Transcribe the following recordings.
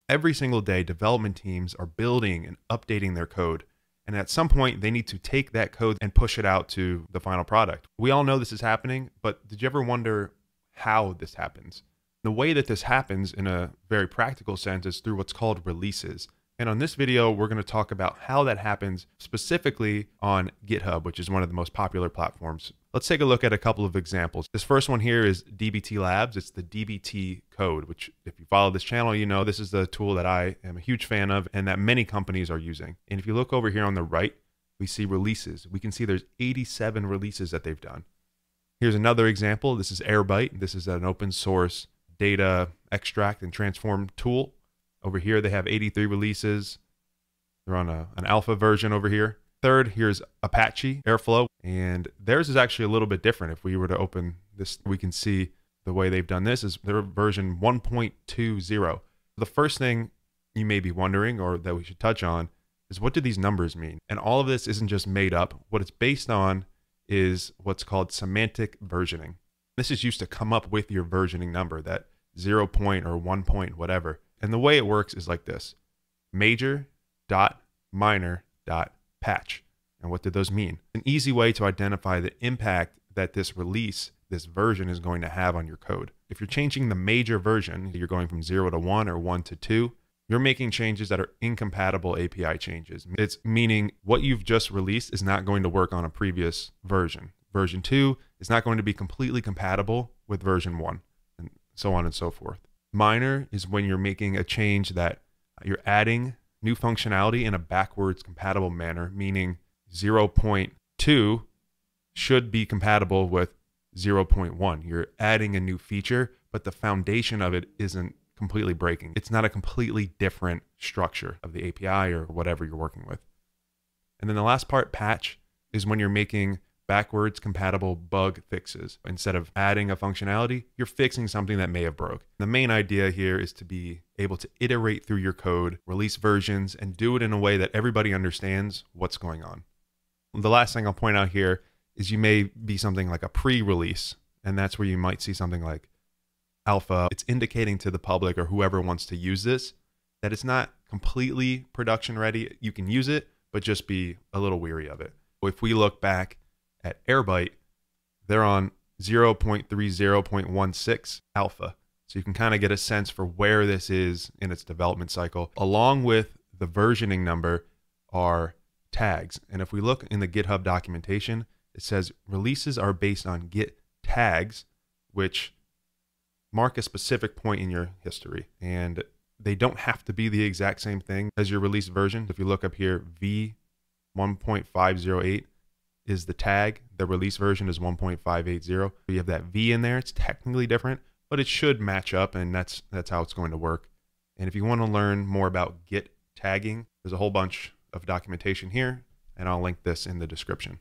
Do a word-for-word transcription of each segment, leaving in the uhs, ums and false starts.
Every single day, development teams are building and updating their code. And at some point, they need to take that code and push it out to the final product. We all know this is happening, but did you ever wonder how this happens? The way that this happens in a very practical sense is through what's called releases. And on this video, we're going to talk about how that happens specifically on GitHub, which is one of the most popular platforms. Let's take a look at a couple of examples. This first one here is D B T Labs. It's the D B T code, which if you follow this channel, you know this is the tool that I am a huge fan of and that many companies are using. And if you look over here on the right, we see releases. We can see there's eighty-seven releases that they've done. Here's another example. This is Airbyte. This is an open source data extract and transform tool. Over here, they have eighty-three releases. They're on a, an alpha version over here. Third, here's Apache Airflow, and theirs is actually a little bit different. If we were to open this, we can see the way they've done this is their version one point two zero. The first thing you may be wondering, or that we should touch on, is what do these numbers mean? And all of this isn't just made up. What it's based on is what's called semantic versioning. This is used to come up with your versioning number, that zero point or one point, whatever. And the way it works is like this: major dot minor dot patch. And what did those mean? An easy way to identify the impact that this release, this version is going to have on your code. If you're changing the major version, you're going from zero to one or one to two, you're making changes that are incompatible A P I changes. It's meaning what you've just released is not going to work on a previous version. Version two is not going to be completely compatible with version one, and so on and so forth. Minor is when you're making a change that you're adding new functionality in a backwards compatible manner, meaning zero point two should be compatible with zero point one. You're adding a new feature, but the foundation of it isn't completely breaking. It's not a completely different structure of the A P I or whatever you're working with. And then the last part, patch, is when you're making backwards compatible bug fixes. Instead of adding a functionality, you're fixing something that may have broke. The main idea here is to be able to iterate through your code, release versions, and do it in a way that everybody understands what's going on. The last thing I'll point out here is you may be something like a pre-release, and that's where you might see something like alpha. It's indicating to the public or whoever wants to use this that it's not completely production ready. You can use it, but just be a little weary of it. If we look back at Airbyte, they're on zero point three zero point one six alpha. So you can kind of get a sense for where this is in its development cycle. Along with the versioning number are tags. And if we look in the GitHub documentation, it says releases are based on Git tags, which mark a specific point in your history. And they don't have to be the exact same thing as your release version. If you look up here, V one point five zero eight is the tag. The release version is one point five eight zero. You have that V in there. It's technically different, but it should match up, and that's that's how it's going to work. And if you want to learn more about Git tagging, there's a whole bunch of documentation here, and I'll link this in the description.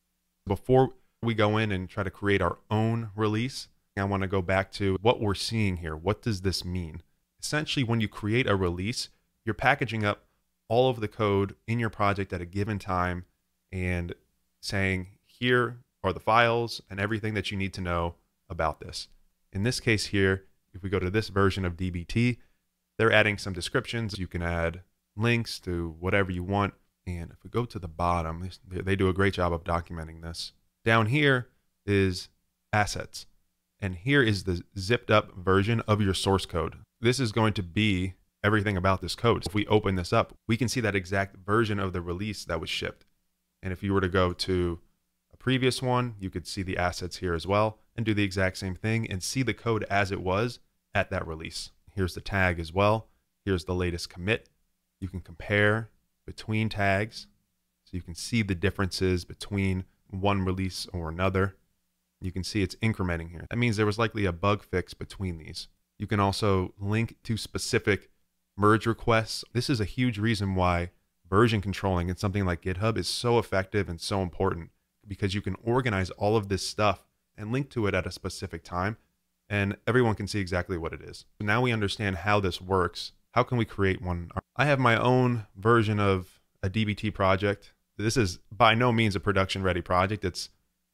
Before we go in and try to create our own release, I want to go back to what we're seeing here. What does this mean? Essentially, when you create a release, you're packaging up all of the code in your project at a given time and saying, here are the files and everything that you need to know about this. In this case here, if we go to this version of D B T, they're adding some descriptions. You can add links to whatever you want. And if we go to the bottom, they do a great job of documenting this. Down here is assets. And here is the zipped up version of your source code. This is going to be everything about this code. If we open this up, we can see that exact version of the release that was shipped. And if you were to go to a previous one, you could see the assets here as well and do the exact same thing and see the code as it was at that release. Here's the tag as well. Here's the latest commit. You can compare between tags, so you can see the differences between one release or another. You can see it's incrementing here. That means there was likely a bug fix between these. You can also link to specific merge requests. This is a huge reason why version controlling in something like GitHub is so effective and so important, because you can organize all of this stuff and link to it at a specific time, and everyone can see exactly what it is. So now we understand how this works. How can we create one? I have my own version of a D B T project. This is by no means a production ready project. It's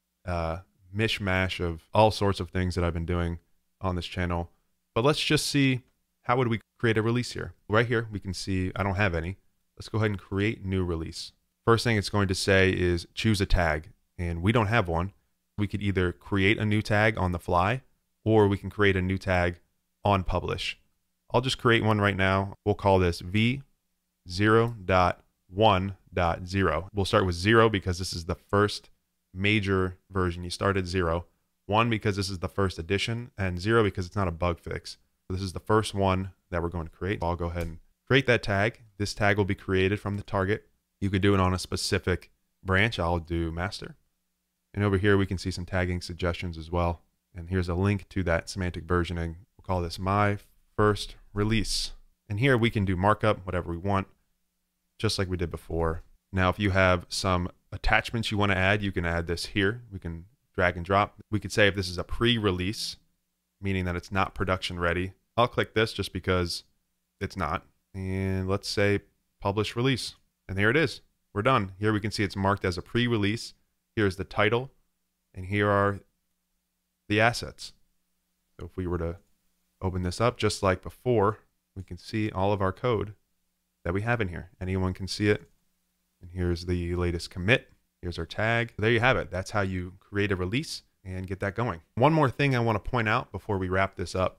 a mishmash of all sorts of things that I've been doing on this channel. But let's just see how would we create a release here? Right here, we can see I don't have any. Let's go ahead and create new release. First thing it's going to say is choose a tag, and we don't have one. We could either create a new tag on the fly, or we can create a new tag on publish. I'll just create one right now. We'll call this v zero point one point zero. We'll start with zero because this is the first major version. You start at zero. One because this is the first edition, and zero because it's not a bug fix. So this is the first one that we're going to create. I'll go ahead and create that tag. This tag will be created from the target. You could do it on a specific branch. I'll do master. And over here, we can see some tagging suggestions as well. And here's a link to that semantic versioning. We'll call this my first release. And here we can do markup, whatever we want, just like we did before. Now, if you have some attachments you want to add, you can add this here. We can drag and drop. We could say if this is a pre-release, meaning that it's not production ready. I'll click this just because it's not. And let's say publish release. And here it is. We're done. Here we can see it's marked as a pre-release. Here's the title. And here are the assets. So if we were to open this up just like before, we can see all of our code that we have in here. Anyone can see it. And here's the latest commit. Here's our tag. There you have it. That's how you create a release and get that going. One more thing I want to point out before we wrap this up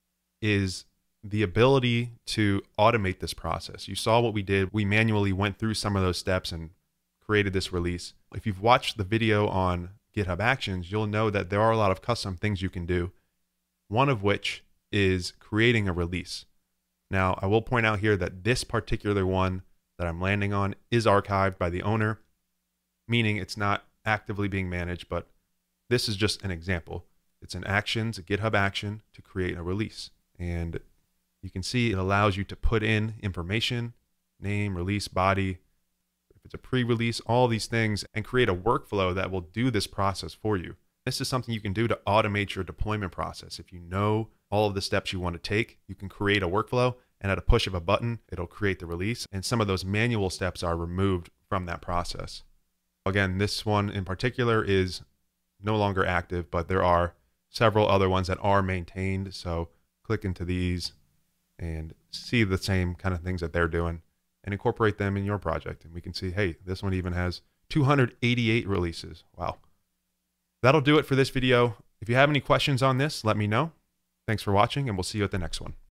is the ability to automate this process. You saw what we did. We manually went through some of those steps and created this release. If you've watched the video on GitHub Actions, you'll know that there are a lot of custom things you can do, one of which is creating a release. Now, I will point out here that this particular one that I'm landing on is archived by the owner, meaning it's not actively being managed, but this is just an example. It's an action, it's a GitHub action to create a release. And you can see it allows you to put in information, name, release, body, if it's a pre-release, all these things, and create a workflow that will do this process for you. This is something you can do to automate your deployment process. If you know all of the steps you want to take, you can create a workflow, and at a push of a button, it'll create the release. And some of those manual steps are removed from that process. Again, this one in particular is no longer active, but there are several other ones that are maintained. So click into these and see the same kind of things that they're doing and incorporate them in your project. And we can see, hey, this one even has two hundred eighty-eight releases. Wow. That'll do it for this video. If you have any questions on this, let me know. Thanks for watching, and we'll see you at the next one.